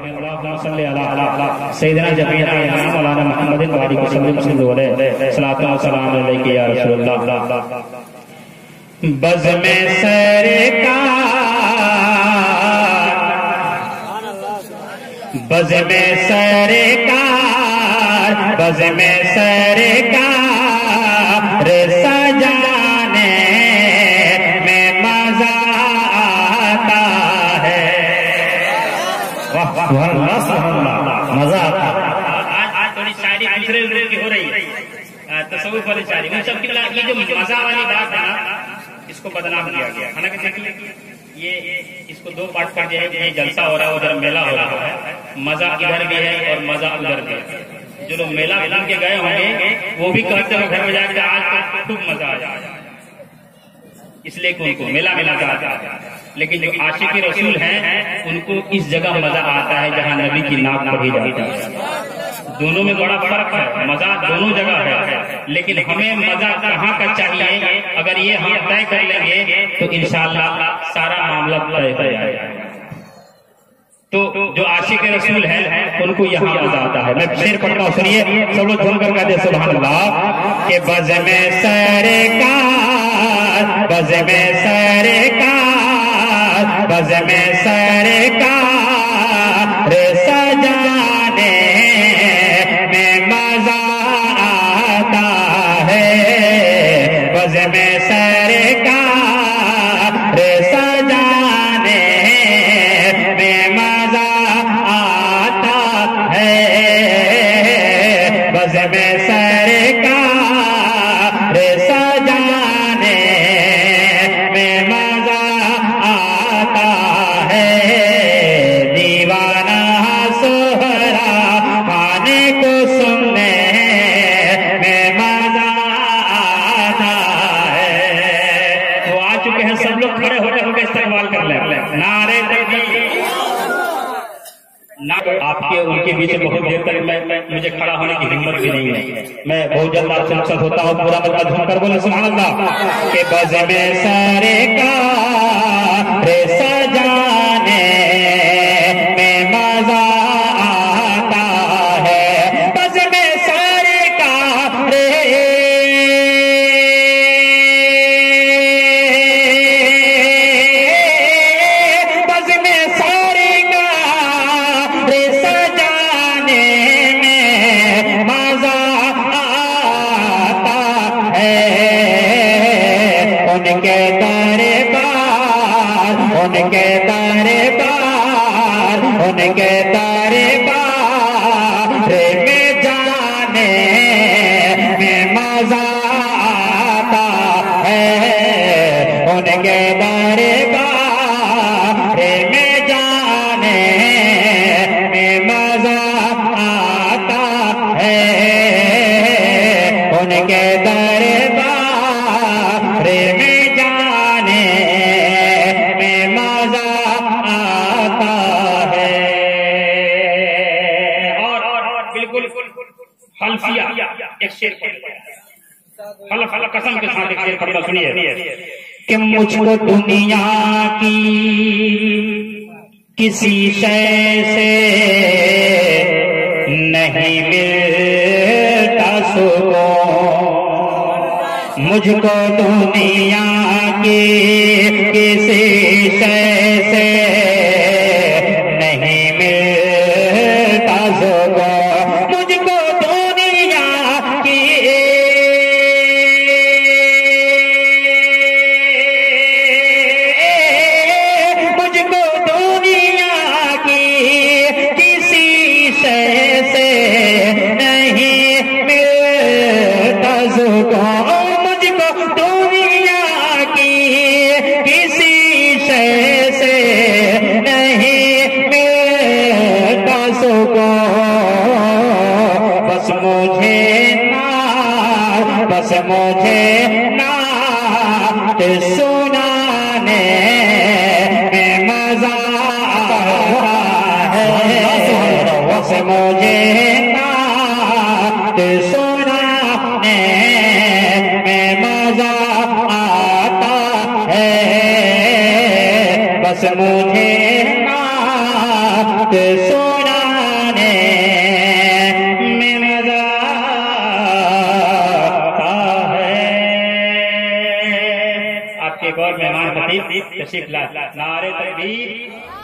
اللهم صل على سيدنا جميع مولانا محمد وعلى آله وصحبه وسلم صلاۃ و سلام علیک یا رسول اللہ. بزم سرکار بزم سرکار بزم سرکار سجانے میں مزہ آتا ہے. واہ اللہ سبحان اللہ مزہ آتا ہے. آج تھوڑی شاعری دوسرے کی ہو رہی ہے، تصوف والی شاعری. ان سب کی یہ جو مزہ والی بات ہے نا، اس کو بدنام کیا گیا. حالانکہ یہ اس کو دو پارٹ کر دیا ہے. یہ جلسہ ہو رہا ہے، ادھر میلہ ہو رہا ہے. مزہ ادھر بھی ہے اور مزہ ادھر بھی ہے. جو لوگ میلہ گھوم کے گئے ہوں گے وہ بھی کہتے ہیں گھر میں جا کے آج تک خوب مزہ آ جائے، اس لیے کہ ان کو میلہ میں مزہ آتا ہے. لیکن جو عاشق رسول ہیں ان کو اس جگہ مزہ آتا ہے جہاں نبی کی نام پڑھی جاتی ہے. دونوں میں بڑا فرق ہے، مزہ دونوں جگہ ہے. لیکن ہمیں مزہ کہاں کا چاہیے، اگر یہ ہم طے کر لیں گے تو انشاءاللہ سارا معاملہ طے ہو جائے گا. تو جو عاشق رسول ہیں ان کو یہاں مزہ آتا ہے. میں شعر پڑھتا ہوں، سنیے سب لوگ جھوم کر کہتے ہیں سبحان اللہ. کہ بزم سرکار بزم سرکار بزم سرکار سجانے میں مزہ آتا ہے. بزم سرکار سجانے میں مزہ آتا ہے. بزم سرکار سجانے میں مزہ آتا ہے. دیوانہ سہرا کھانے کو سننے میں مزہ آتا ہے. وہ آ چکے ہیں، سب لوگ کھڑے ہو کے استقبال کر لیں. نعرے تکبیر. آپ کے ان کے بیچ بہت دیر تک مجھے کھڑا ہونے کی ہمت بھی نہیں ہے. میں بہت جلد آپ سے رخصت ہوتا ہوں. پورا مطلب جھوم کر بولے سبحان اللہ. کہ بزم سرکار سجانے میں مزہ آتا ہے. بزم سرکار بزم سرکار سجانے میں مزہ آتا ہے. ان کے دربار ان کے دربار ان کے دربار میں جانے میں مزہ آتا ہے. ان کے دربار میں جانے میں مزہ آتا ہے. ان کے دربار میں جانے میں مزہ آتا ہے. اور بالکل حلفیہ ایک شعر حلف قسم کے ساتھ ایک شعر پڑھتا سنیے. کہ مجھ کو دنیا کی کسی شے سے نہیں ملتا سکون. مجھ کو دنیا کی کسی شے سے نہیں ملتا سکون. مجھ کو دنیا کی مجھ کو دنیا کی کسی شے سے نہیں ملتا سکون. مجھ کو دنیا کی کسی شے سے نہیں ملتا سکون. بس مجھے نعت سنانے میں مزہ آتا ہے. بس مجھے نعت سنانے میں مزہ آتا ہے. بس مجھے نعت سنانے آپ کے ایک اور مہمان خطیب تشریف لا. نعرہ تکبیر.